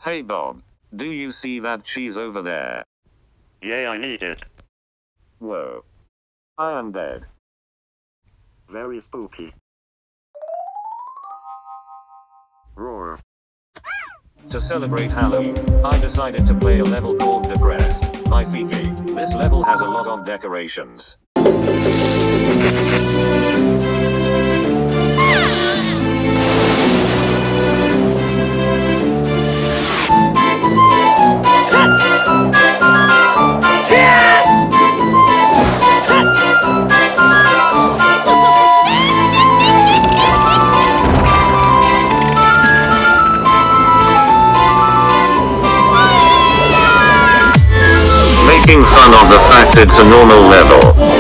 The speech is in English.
Hey Bob, do you see that cheese over there? Yeah, I need it. Whoa. I am dead. Very spooky. Roar. To celebrate Halloween, I decided to play a level called Depressed by Faeki. This level has a lot of decorations. Making fun of the fact it's a normal level.